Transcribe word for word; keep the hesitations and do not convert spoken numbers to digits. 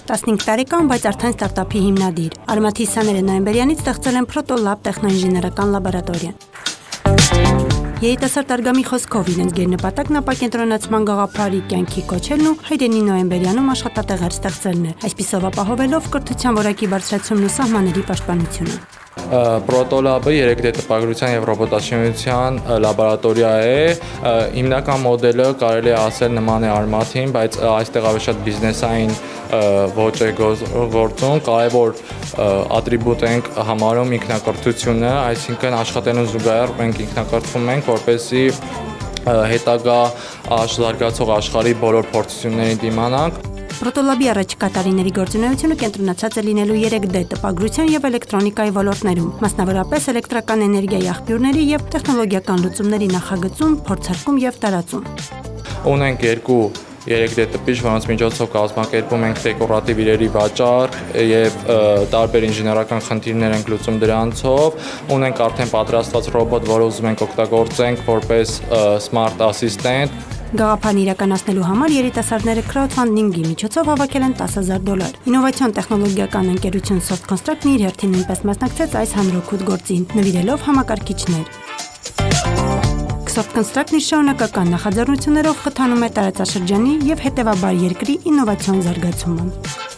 տասնհինգ տարեկան, բայց արդեն ստարտափի հիմնադիր։ Արմաթի հիսաները նոյեմբերյանից ստեղծել են ProtoLab տեխնոինժեներական լաբորատորիան։ Երիտասարդ արգամի խոսքով իրենց գերնպատակն ապակենտրոնացման գաղափարի կյանքի կոչելն ու հայրենի նոյեմբերյանում աշխատատեղեր ստեղծելն է, այսպիսով ապահովելով կրթության որակի բարձրացումն ու սահմանների պաշտպանությունը։ ProtoLab-ը երեք դե տպագրության եւ ռոբոտաշինության լաբորատորիա է։ Հիմնական մոդելը կարելի է ասել նման է արմաթին, բայց այստեղ ավելի շատ բիզնեսային ոճ է գործում, կարևոր ատրիբուտ ենք համարում ինքնակրթությունը, այսինքն աշխատելուն զուգահեռ մենք ինքնակրթվում ենք, որպեսզի հետագա զարգացող աշխարհի բոլոր փորձություններին դիմանանք։ ProtoLab-ի առաջիկա տարիների գործունեությունը կենտրոնացած է լինելու երեք դե տպագրության եւ էլեկտրոնիկայի ոլորտներում, մասնավորապես էլեկտրական էներգիայի աղբյուրների եւ տեխնոլոգիական լուծումների նախագծում, փորձարկում եւ տարածում։ Ունենք երկու երեք դե տպիչ, որոնց միջոցով կազմակերպում ենք դեկորատիվ իրերի վաճառք եւ տարբեր ինժեներական խնդիրներ ենք լուծում դրանցով։ Ունենք արդեն պատրաստված ռոբոտ, որը ուզում ենք օգտագործենք որպես smart assistant։ Գաղափարն իրականացնելու համար երիտասարդները crowdfunding-ի միջոցով հավաքել են տասը հազար դոլար։ Ինովացիոն տեխնոլոգիական ընկերություն SoftConstruct-ն իր հերթին նույնպես մասնակցեց այս հանրօգուտ գործին, նվիրելով համակարգիչներ։ SoftConstruct-ն իր շարունակական նախաձեռնություններով խթանում է տարածաշրջանի եւ հետեւաբար երկրի ինովացիոն զարգացումը։